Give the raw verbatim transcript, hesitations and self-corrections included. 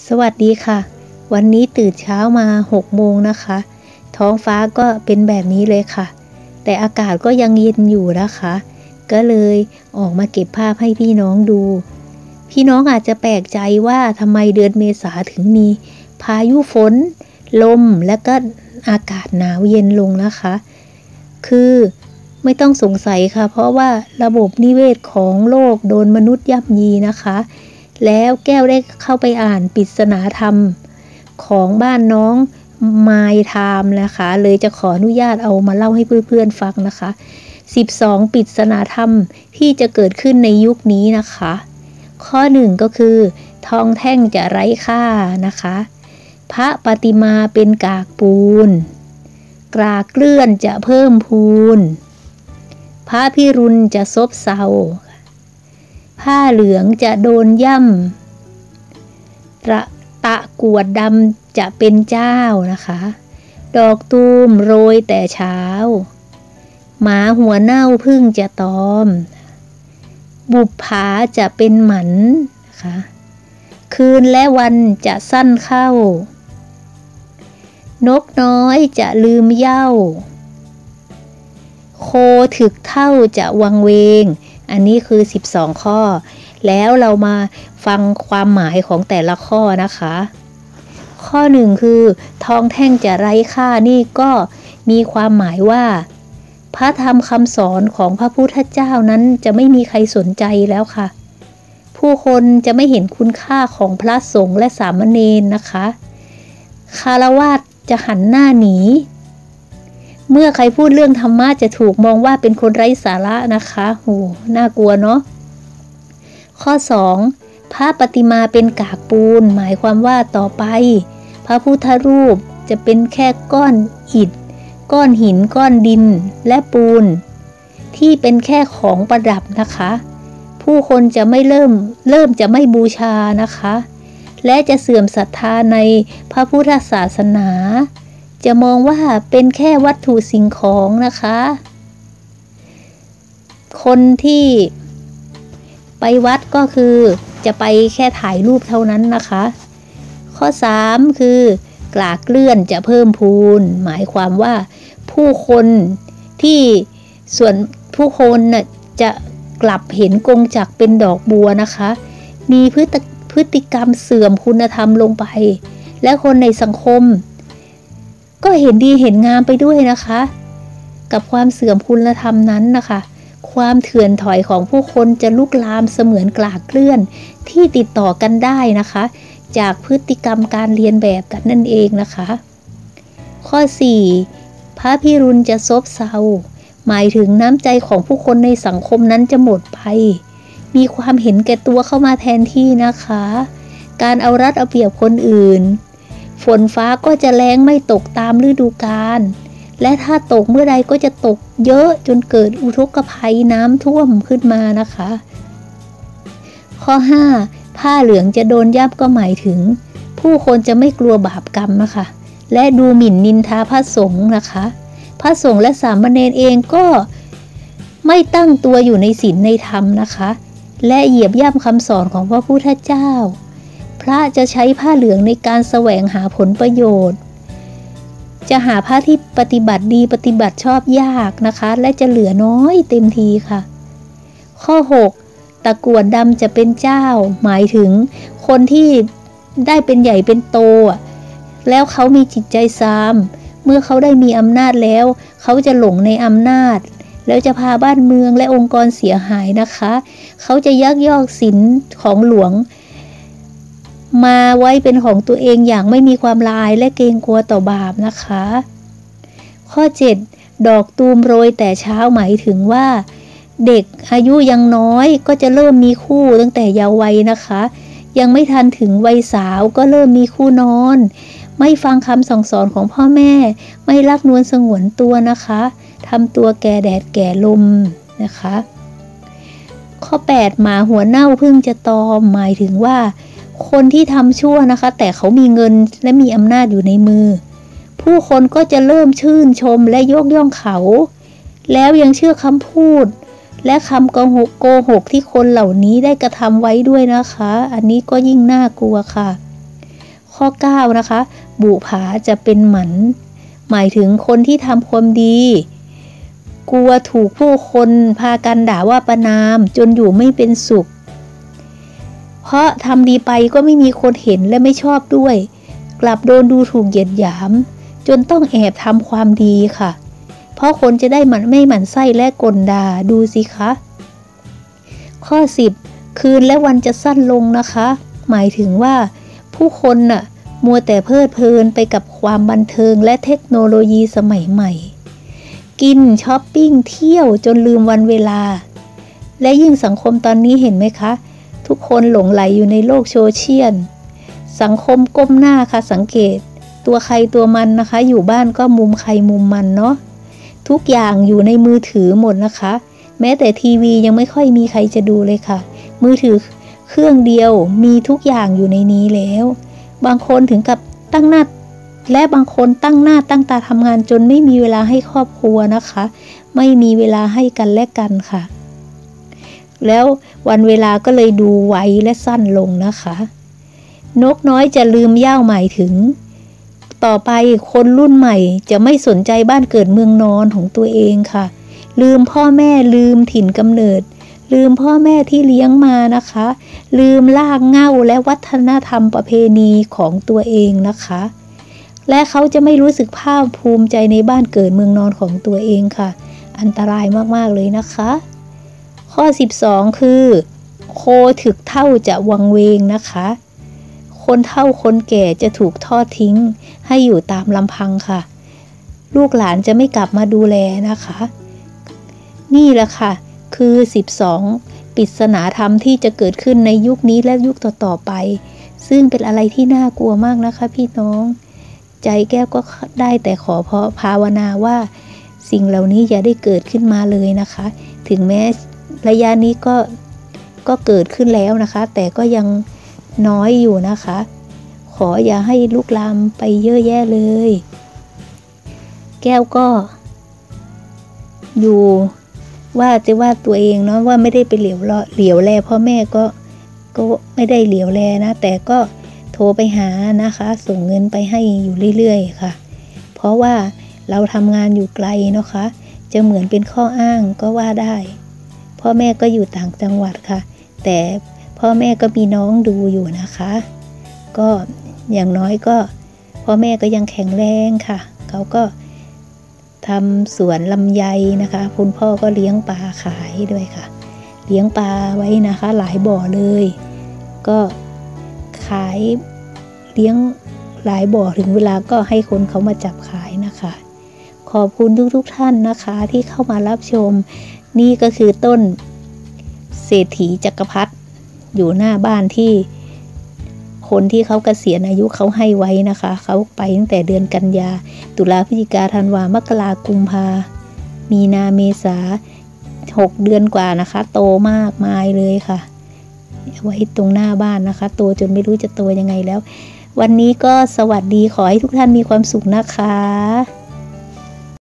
สวัสดีค่ะวันนี้ตื่นเช้ามาหกโมงนะคะท้องฟ้าก็เป็นแบบนี้เลยค่ะแต่อากาศก็ยังเย็นอยู่นะคะก็เลยออกมาเก็บภาพให้พี่น้องดูพี่น้องอาจจะแปลกใจว่าทำไมเดือนเมษาถึงมีพายุฝนลมและก็อากาศหนาวเย็นลงนะคะคือไม่ต้องสงสัยค่ะเพราะว่าระบบนิเวศของโลกโดนมนุษย์ย่ำยีนะคะแล้วแก้วได้เข้าไปอ่านปริศนาธรรมของบ้านน้องไมล์ไทม์นะคะเลยจะขออนุญาตเอามาเล่าให้เพื่อนๆฟังนะคะสิบสองปริศนาธรรมที่จะเกิดขึ้นในยุคนี้นะคะข้อหนึ่งก็คือทองแท่งจะไร้ค่านะคะพระปฏิมาเป็นกากปูนกรากเกลื่อนจะเพิ่มพูนพระพิรุณจะซบเซาผ้าเหลืองจะโดนย่ำระตะกวดดำจะเป็นเจ้านะคะดอกตูมโรยแต่เช้าหมาหัวเน่าพึ่งจะตอมบุปผาจะเป็นหมันนะคะคืนและวันจะสั้นเข้านกน้อยจะลืมเหย้าโคถึกเท่าจะวังเวงอันนี้คือสิบสองข้อแล้วเรามาฟังความหมายของแต่ละข้อนะคะข้อหนึ่งคือทองแท่งจะไร้ค่านี่ก็มีความหมายว่าพระธรรมคำสอนของพระพุทธเจ้านั้นจะไม่มีใครสนใจแล้วค่ะผู้คนจะไม่เห็นคุณค่าของพระสงฆ์และสามเณรนะคะคฤหัสถ์จะหันหน้าหนีเมื่อใครพูดเรื่องธรรมะจะถูกมองว่าเป็นคนไร้สาระนะคะโหน่ากลัวเนาะข้อสองพระปฏิมาเป็นกากปูนหมายความว่าต่อไปพระพุทธรูปจะเป็นแค่ก้อนอิฐก้อนหินก้อนดินและปูนที่เป็นแค่ของประดับนะคะผู้คนจะไม่เริ่มเริ่มจะไม่บูชานะคะและจะเสื่อมศรัทธาในพระพุทธศาสนาจะมองว่าเป็นแค่วัตถุสิ่งของนะคะคนที่ไปวัดก็คือจะไปแค่ถ่ายรูปเท่านั้นนะคะข้อสามคือกลากเกลื่อนจะเพิ่มพูนหมายความว่าผู้คนที่ส่วนผู้คนน่ะจะกลับเห็นกงจักรเป็นดอกบัวนะคะมีพฤติพฤติกรรมเสื่อมคุณธรรมลงไปและคนในสังคมก็เห็นดีเห็นงามไปด้วยนะคะกับความเสื่อมคุณธรรมนั้นนะคะความเถื่อนถอยของผู้คนจะลุกลามเสมือนกลากเกลื่อนที่ติดต่อกันได้นะคะจากพฤติกรรมการเรียนแบบกันนั่นเองนะคะข้อสี่พระพิรุณจะซบเซาหมายถึงน้ำใจของผู้คนในสังคมนั้นจะหมดไปมีความเห็นแก่ตัวเข้ามาแทนที่นะคะการเอารัดเอาเปรียบคนอื่นฝนฟ้าก็จะแล้งไม่ตกตามฤดูกาลและถ้าตกเมื่อใดก็จะตกเยอะจนเกิดอุทกภัยน้ำท่วมขึ้นมานะคะข้อห้าผ้าเหลืองจะโดนย่ำก็หมายถึงผู้คนจะไม่กลัวบาปกรรมนะคะและดูหมิ่นนินทาพระสงฆ์นะคะพระสงฆ์และสามเณรเองก็ไม่ตั้งตัวอยู่ในศีลในธรรมนะคะและเหยียบย่ำคำสอนของพระพุทธเจ้าพระจะใช้ผ้าเหลืองในการแสวงหาผลประโยชน์จะหาพระที่ปฏิบัติดีปฏิบัติชอบยากนะคะและจะเหลือน้อยเต็มทีค่ะข้อหกตะกรวดดำจะเป็นเจ้าหมายถึงคนที่ได้เป็นใหญ่เป็นโตแล้วเขามีจิตใจซามเมื่อเขาได้มีอำนาจแล้วเขาจะหลงในอำนาจแล้วจะพาบ้านเมืองและองค์กรเสียหายนะคะเขาจะยักยอกสินของหลวงมาไว้เป็นของตัวเองอย่างไม่มีความละอายและเกรงกลัวต่อบาปนะคะข้อเจ็ดดอกตูมโรยแต่เช้าหมายถึงว่าเด็กอายุยังน้อยก็จะเริ่มมีคู่ตั้งแต่เยาว์วัยนะคะยังไม่ทันถึงวัยสาวก็เริ่มมีคู่นอนไม่ฟังคำสั่งสอนของพ่อแม่ไม่รักนวลสงวนตัวนะคะทำตัวแก่แดดแก่ลมนะคะข้อแปดหมาหัวเน่าพึ่งจะตอมหมายถึงว่าคนที่ทำชั่วนะคะแต่เขามีเงินและมีอำนาจอยู่ในมือผู้คนก็จะเริ่มชื่นชมและยกย่องเขาแล้วยังเชื่อคำพูดและคำโกหกโกหกที่คนเหล่านี้ได้กระทำไว้ด้วยนะคะอันนี้ก็ยิ่งน่ากลัวค่ะข้อเก้านะคะบุผาจะเป็นหมันหมายถึงคนที่ทำความดีกลัวถูกผู้คนพากันด่าว่าประณามจนอยู่ไม่เป็นสุขเพราะทำดีไปก็ไม่มีคนเห็นและไม่ชอบด้วยกลับโดนดูถูกเหยียดหยามจนต้องแอบทำความดีค่ะเพราะคนจะได้หมั่นไม่หมั่นไส้และกลด่าดูสิคะข้อสิบคืนและวันจะสั้นลงนะคะหมายถึงว่าผู้คนน่ะมัวแต่เพลิดเพลินไปกับความบันเทิงและเทคโนโลยีสมัยใหม่กินช้อปปิ้งเที่ยวจนลืมวันเวลาและยิ่งสังคมตอนนี้เห็นไหมคะทุกคนหลงไหลอยู่ในโลกโซเชียลสังคมก้มหน้าค่ะสังเกตตัวใครตัวมันนะคะอยู่บ้านก็มุมใครมุมมันเนาะทุกอย่างอยู่ในมือถือหมดนะคะแม้แต่ทีวียังไม่ค่อยมีใครจะดูเลยค่ะมือถือเครื่องเดียวมีทุกอย่างอยู่ในนี้แล้วบางคนถึงกับตั้งหน้าและบางคนตั้งหน้าตั้งตาทำงานจนไม่มีเวลาให้ครอบครัวนะคะไม่มีเวลาให้กันและกันค่ะแล้ววันเวลาก็เลยดูไวและสั้นลงนะคะนกน้อยจะลืมเหย้าหมายถึงต่อไปคนรุ่นใหม่จะไม่สนใจบ้านเกิดเมืองนอนของตัวเองค่ะลืมพ่อแม่ลืมถิ่นกำเนิดลืมพ่อแม่ที่เลี้ยงมานะคะลืมรากเหง้าและวัฒนธรรมประเพณีของตัวเองนะคะและเขาจะไม่รู้สึกภาคภูมิใจในบ้านเกิดเมืองนอนของตัวเองค่ะอันตรายมากๆเลยนะคะข้อสิบสองคือโคถึกเท่าจะวังเวงนะคะคนเฒ่าคนแก่จะถูกทอดทิ้งให้อยู่ตามลำพังค่ะลูกหลานจะไม่กลับมาดูแลนะคะนี่แหละค่ะคือสิบสองปริศนาธรรมที่จะเกิดขึ้นในยุคนี้และยุคต่อๆไปซึ่งเป็นอะไรที่น่ากลัวมากนะคะพี่น้องใจแก้วก็ได้แต่ขอเพราะภาวนาว่าสิ่งเหล่านี้อย่าได้เกิดขึ้นมาเลยนะคะถึงแม้ระยะนี้ก็ก็เกิดขึ้นแล้วนะคะแต่ก็ยังน้อยอยู่นะคะขออย่าให้ลุกลามไปเยอะแยะเลยแก้วก็อยู่ว่าจะว่าตัวเองเนาะว่าไม่ได้ไปเหลียวเหลียวแลพ่อแม่ก็ก็ไม่ได้เหลียวแลนะแต่ก็โทรไปหานะคะส่งเงินไปให้อยู่เรื่อยๆค่ะเพราะว่าเราทำงานอยู่ไกลเนาะคะจะเหมือนเป็นข้ออ้างก็ว่าได้พ่อแม่ก็อยู่ต่างจังหวัดค่ะแต่พ่อแม่ก็มีน้องดูอยู่นะคะก็อย่างน้อยก็พ่อแม่ก็ยังแข็งแรงค่ะเขาก็ทำสวนลำไยนะคะคุณพ่อก็เลี้ยงปลาขายด้วยค่ะเลี้ยงปลาไว้นะคะหลายบ่อเลยก็ขายเลี้ยงหลายบ่อถึงเวลาก็ให้คนเขามาจับขายนะคะขอบคุณทุกๆท่านนะคะที่เข้ามารับชมนี่ก็คือต้นเศรษฐีจักรพรรดิอยู่หน้าบ้านที่คนที่เขาเกษียณอายุเขาให้ไว้นะคะเขาไปตั้งแต่เดือนกันยาตุลาพฤศจิกาธันวามกรากุมภามีนาเมษาหกเดือนกว่านะคะโตมากมายเลยค่ะไว้ตรงหน้าบ้านนะคะโตจนไม่รู้จะโตยังไงแล้ววันนี้ก็สวัสดีขอให้ทุกท่านมีความสุขนะคะ